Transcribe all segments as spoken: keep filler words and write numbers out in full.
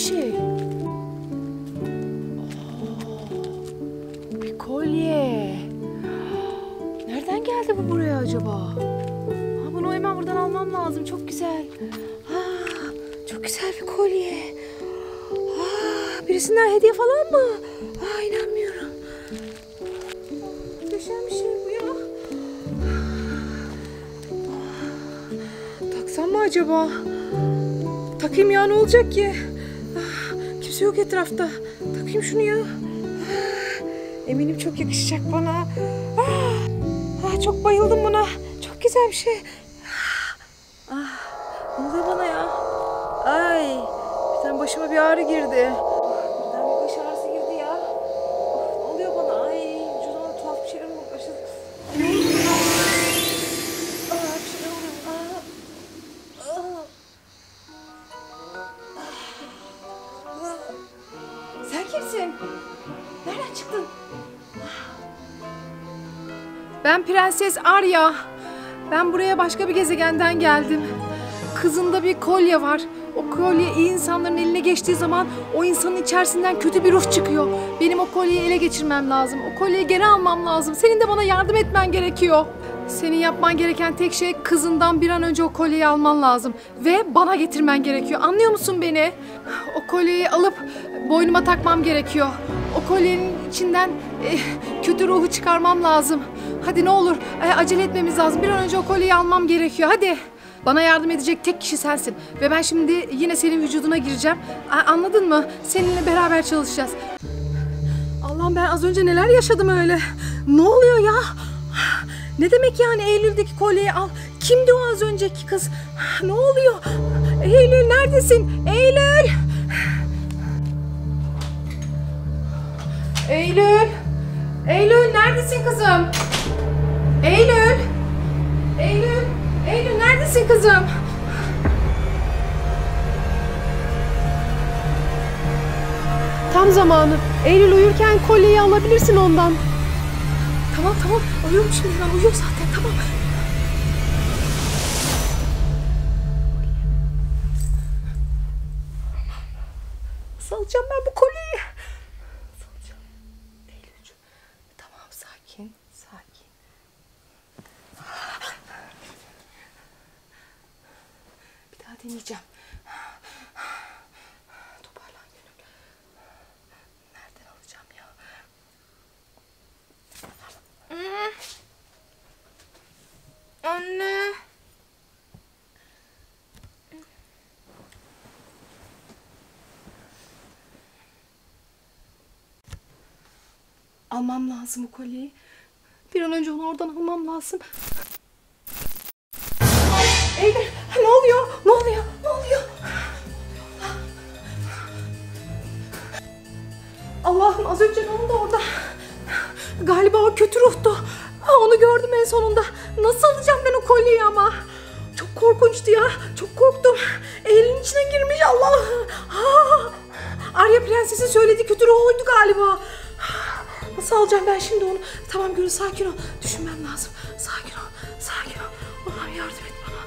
şey. Oo, bir kolye. Nereden geldi bu buraya acaba? Ha, bunu hemen buradan almam lazım. Çok güzel. Ha, çok güzel bir kolye. Ha, birisinden hediye falan mı? Ha, inanmıyorum. Muhteşem bir şey bu ya. Taksam mı acaba? Takayım ya, ne olacak ki? Kimse yok etrafta. Takayım şunu ya. Eminim çok yakışacak bana. Ah, çok bayıldım buna. Çok güzel bir şey. Ah, ne oluyor bana ya? Ay, birden başıma bir ağrı girdi. Birden bir baş ağrısı girdi ya. Of, ne oluyor bana? Ay, vücuduma tuhaf bir şeyler mi başladı? Ah, bir şeyler oluyor. Ah. Sen kimsin? Nereden çıktın? Ben Prenses Arya. Ben buraya başka bir gezegenden geldim. Kızında bir kolye var. O kolye iyi insanların eline geçtiği zaman o insanın içerisinden kötü bir ruh çıkıyor. Benim o kolyeyi ele geçirmem lazım. O kolyeyi geri almam lazım. Senin de bana yardım etmen gerekiyor. Senin yapman gereken tek şey kızından bir an önce o kolyeyi alman lazım. Ve bana getirmen gerekiyor. Anlıyor musun beni? O kolyeyi alıp boynuma takmam gerekiyor. O kolyenin içinden e, kötü ruhu çıkarmam lazım. Hadi ne olur e, acele etmemiz lazım. Bir an önce o kolyeyi almam gerekiyor. Hadi. Bana yardım edecek tek kişi sensin. Ve ben şimdi yine senin vücuduna gireceğim. A- anladın mı? Seninle beraber çalışacağız. Allah'ım, ben az önce neler yaşadım öyle. Ne oluyor ya? Ne demek yani Eylül'deki kolyeyi al? Kimdi o az önceki kız? Ne oluyor? Eylül neredesin? Eylül! Eylül! Eylül neredesin kızım? Eylül! Eylül! Eylül neredesin kızım? Tam zamanı. Eylül uyurken kolyeyi alabilirsin ondan. Tamam tamam. Uyuyorum şimdi, ben uyuyorum zaten, tamam. Nasıl alacağım ben bu kolyeyi? Nasıl alacağım? Eylül'cüğüm. Tamam, sakin, sakin. Bir daha deneyeceğim. Toparlan Gönül. Nereden alacağım ya? Anne. Almam lazım o kolyeyi. Bir an önce onu oradan almam lazım. Eylül, ne oluyor? Ne oluyor? Ne oluyor? Allah'ım, az önce ne oldu orada? Galiba o kötü ruhtu. Onu gördüm en sonunda. Nasıl alacağım ben o kolyeyi ama? Çok korkunçtu ya. Çok korktum. Eylül'ün içine girmiş, Allah. Arya Prenses'in söylediği kötü ruh oydu galiba. Nasıl alacağım ben şimdi onu? Tamam Gönül, sakin ol. Düşünmem lazım. Sakin ol. Sakin ol. Allah'ım yardım et bana.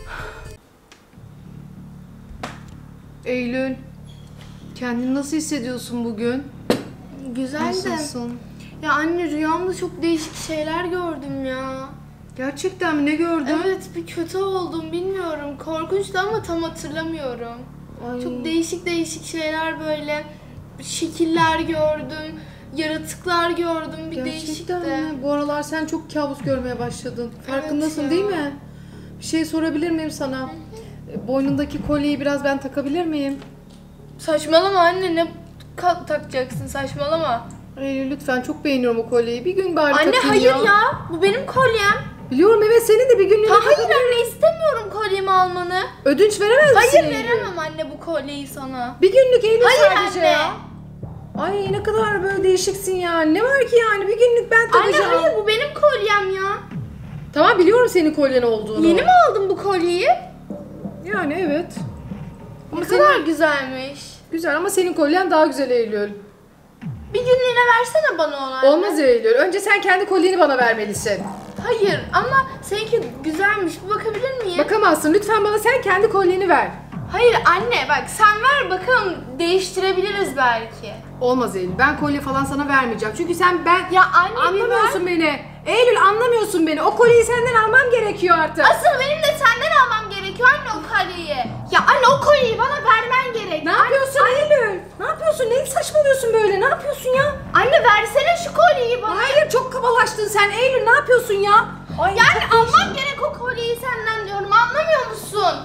Eylül, kendini nasıl hissediyorsun bugün? Güzel de. Nasılsın? Ya anne, rüyamda çok değişik şeyler gördüm ya. Gerçekten mi? Ne gördün? Evet, bir kötü oldum, bilmiyorum. Korkunçtu ama tam hatırlamıyorum. Ay. Çok değişik değişik şeyler, böyle şekiller gördüm. Yaratıklar gördüm, bir değişik Gerçekten de. mi? Bu aralar sen çok kabus görmeye başladın. Farkındasın Evet değil mi? Bir şey sorabilir miyim sana? Boynundaki kolyeyi biraz ben takabilir miyim? Saçmalama anne, ne ka- takacaksın, saçmalama. Eylül lütfen, çok beğeniyorum o kolyeyi. Bir gün bari Anne takayım hayır ya. ya, bu benim kolyem. Biliyorum, evet, senin de bir günlüğüne Ha, hayır takabilirim. anne, istemiyorum kolyemi almanı. Ödünç veremez misin Hayır, Eylül? veremem anne bu kolyeyi sana. Bir günlük Eylül Hayır sadece anne. ya. Ay, ne kadar böyle değişiksin ya. Ne var ki yani, bir günlük ben takacağım. Anne hayır, bu benim kolyem ya. Tamam, biliyorum senin kolyen olduğunu. Yeni mi aldın bu kolyeyi? Yani evet. Ama Ne senin... kadar güzelmiş. Güzel ama senin kolyen daha güzel Eylül. Bir günlüğüne versene bana onu anne. Olmaz Eylül. Önce sen kendi kolyeni bana vermelisin. Hayır ama seninki güzelmiş. Bir bakabilir miyim? Bakamazsın. Lütfen bana sen kendi kolyeni ver. Hayır anne bak sen ver bakalım değiştirebiliriz belki. Olmaz Eylül. Ben kolye falan sana vermeyeceğim. Çünkü sen ben... Ya anne Anlamıyorsun beni. Eylül anlamıyorsun beni. O kolyeyi senden almam gerekiyor artık. Asıl benim de senden almam gerekiyor anne o kolyeyi. Ya anne o kolyeyi bana vermen gerek. Ne yapıyorsun Eylül? Ne yapıyorsun? Ne saçmalıyorsun böyle? Ne yapıyorsun ya? Anne versene şu kolyeyi bana. Hayır çok kabalaştın sen. Eylül ne yapıyorsun ya? Ay, Yani çok almam değişik. gerek o kolyeyi senden diyorum anlamıyor musun?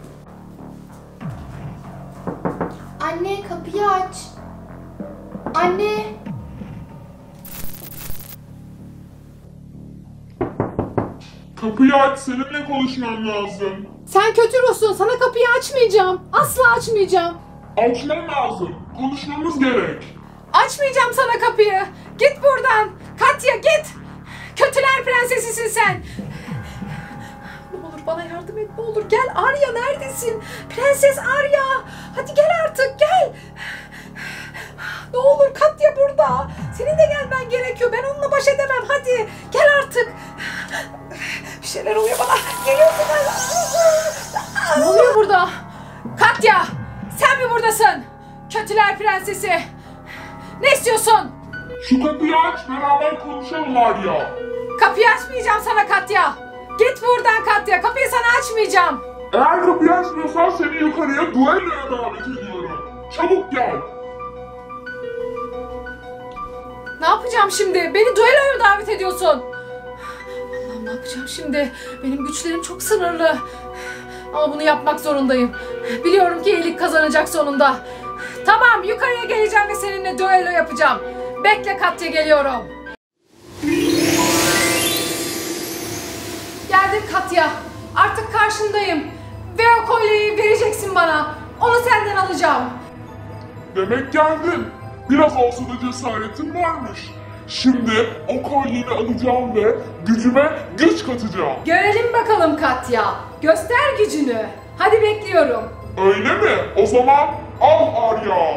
Anne kapıyı aç. Anne. Kapıyı aç, seninle konuşmam lazım. Sen kötü ruhsun. Sana kapıyı açmayacağım. Asla açmayacağım. Açmam lazım, konuşmamız gerek. Açmayacağım sana kapıyı. Git buradan. Katya git. Kötüler prensesisin sen. Ne olur bana yardım et ne olur. Gel Arya neredesin? Prenses Arya. Hadi gel artık gel. Ne olur Katya burada. Senin de gelmen gerekiyor. Ben onunla baş edemem. Hadi gel artık. Bir şeyler oluyor bana. Geliyorsun. Ne oluyor burada? Katya sen mi buradasın? Kötüler prensesi. Ne istiyorsun? Şu kapıyı aç, beraber konuşalım Arya. Kapıyı açmayacağım sana Katya. Git buradan Katya. Kapıyı sana açmayacağım. Eğer kapıyı açmıyorsan seni yukarıya duelloya davet ediyorum. Çabuk gel. Ne yapacağım şimdi? Beni duelloya mı davet ediyorsun? Allah'ım ne yapacağım şimdi? Benim güçlerim çok sınırlı. Ama bunu yapmak zorundayım. Biliyorum ki iyilik kazanacak sonunda. Tamam yukarıya geleceğim ve seninle duello yapacağım. Bekle Katya geliyorum. Geldim Katya. Artık karşındayım. Ve o kolyeyi vereceksin bana. Onu senden alacağım. Demek geldin. Biraz olsa da cesaretin varmış. Şimdi o kolyeni alacağım ve gücüme güç katacağım. Görelim bakalım Katya. Göster gücünü. Hadi bekliyorum. Öyle mi? O zaman al Arya.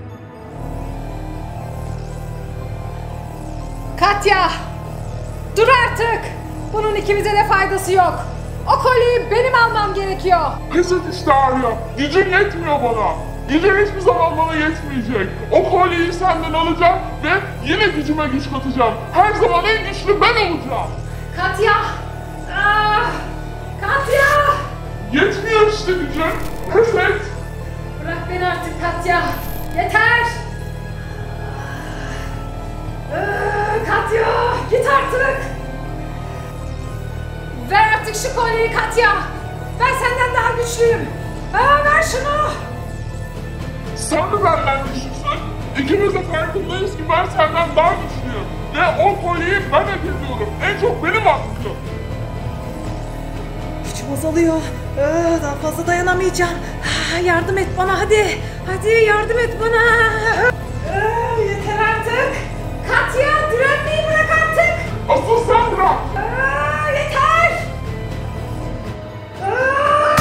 Katya! Dur artık! Bunun ikimize de faydası yok. O kolyeyi benim almam gerekiyor. Pes et işte Arya. Gücün yetmiyor bana. Gücün hiçbir zaman bana yetmeyecek. O kolyeyi senden alacağım ve yine gücüme güç katacağım. Her zaman en güçlü ben olacağım. Katya! Ah! Katya! Yetmiyor işte gücün. Pes et. Bırak beni artık Katya. Yeter! Ah, Katya! Git artık! Ver artık şu kolyeyi Katya! Ben senden daha güçlüyüm. Aa, ver şunu! Sen mi benden güçlüsün? İkimiz de farkındayız ki ben senden daha güçlüyüm. Ve o kolyeyi ben hak ediyorum. En çok benim hakkım. Gücüm azalıyor. Ee, daha fazla dayanamayacağım. Ah, yardım et bana hadi. Hadi yardım et bana. Ee, yeter artık. Katya direnmeyi bırak artık. Asıl sen bırak. Aa, yeter. Aa!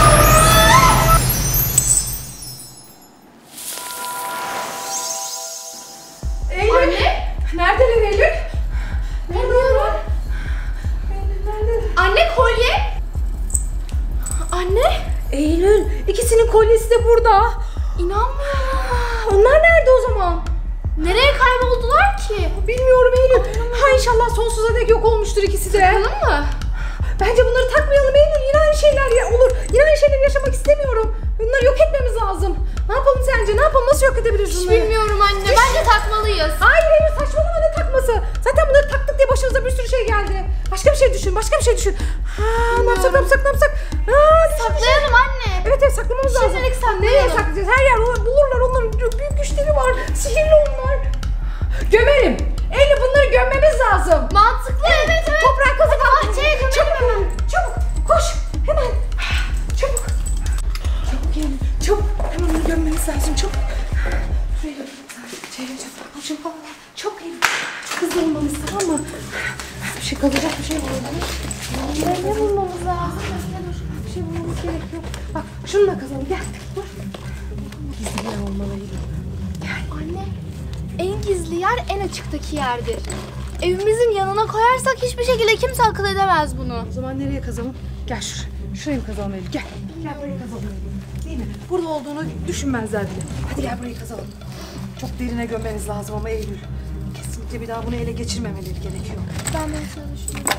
Eylül. Anne? Neredeler Eylül? Neredeler? Eylül nerede? Anne kolye. Anne? Eylül, ikisinin kolyesi de burada. İnanmıyorum. Onlar nerede o zaman? Nereye kayboldular ki? Bilmiyorum Eylül. Ha inşallah sonsuza dek yok olmuştur ikisi de. Bakalım mı? Bence bunları takmayalım Eylül. Yine aynı şeyler ya olur. Yine aynı şeyleri yaşamak istemiyorum. Bunları yok etmemiz lazım. Ne yapalım sence? Ne yapalım? Nasıl yok edebiliriz Hiç bunları? bilmiyorum anne. Bence takmalıyız. Hayır Eylül saçmalama ne takması? Zaten bunları taktık diye başımıza bir sürü şey geldi. Başka bir şey düşün. Başka bir şey düşün. Ha, ne yapsak ne yapsak ne yapsak? Ha, düşün, düşün. Saklayalım anne. Evet evet saklamamız lazım. Şimdilik saklayalım. Nereye saklayacağız? Her yer olur- bulurlar. Onların büyük güçleri var. Sihirli onlar. Gömelim. Eylül bunları gömmemiz lazım. Mantıklı evet evet. Toprağa kazık Hadi al. bahçeye gömelim Çabuk hemen. hemen. Çabuk. Koş. Hemen. Çabuk. Çabuk Eylül. Çabuk. Hemen onu gömmemiz lazım. Çabuk. Şuraya göm. Çevireceğim. Al çabuk al. Çabuk Eylül. Çok hızlı olmamız tamam mı? Bir şey kalacak bir şey var orada. Ne bulmamız lazım? Bir şey bulmamız gerekiyor. Bak şununla kazalım. Gel. Dur. Gizli yer olmalı Eylül. Anne, en gizli yer en açıktaki yerdir. Evimizin yanına koyarsak hiçbir şekilde kimse akıl edemez bunu. O zaman nereye kazalım? Gel şuraya. Şuraya mı kazalım Eylül? Gel. Gel buraya kazalım Eylül. Değil mi? burada olduğunu düşünmezler bile. Hadi gel burayı kazalım. Çok derine gömmemiz lazım ama Eylül. Kesinlikle bir daha bunu ele geçirmemeleri gerekiyor. Ben de sana düşünüyorum.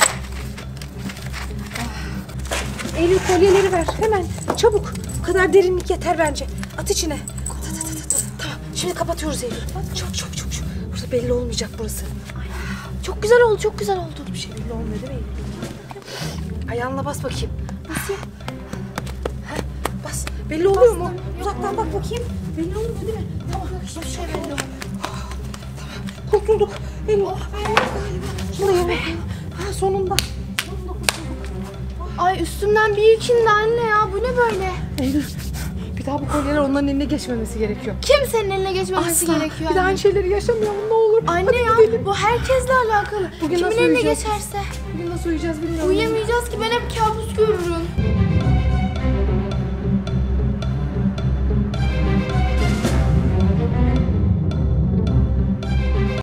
Eylül kolyeleri ver hemen çabuk. Bu kadar derinlik yeter bence. At içine. At, at, at, at, at. Tamam şimdi kapatıyoruz Eylül. Çok çok çok çok. Burada belli olmayacak burası. Çok güzel oldu, çok güzel oldu. Bir şey belli olmuyor değil mi Eylül? Ayağınla bas bakayım. Nasıl? Ha, bas. Belli oluyor mu? Uzaktan bak bakayım. Belli olmuyor değil mi? Tamam. Hiçbir şey belli olmuyor. Kurtulduk. Eylül. Oh, Buraya bak. Ha, sonunda. Sonunda kurtulduk. Ay üstümden bir ikindi anne ya. Bu ne böyle? Eylül. Bir daha bu kolyeler onların eline geçmemesi gerekiyor. Kimsenin eline geçmemesi Asla. gerekiyor. Bir daha anne. aynı şeyleri yaşamayalım ne olur. Anne Hadi ya gidelim. bu herkesle alakalı. Bugün Kimin nasıl eline uyuyacağız? geçerse. Bugün nasıl uyuyacağız bilmiyorum. Uyuyamayacağız ki ben hep kabus görürüm.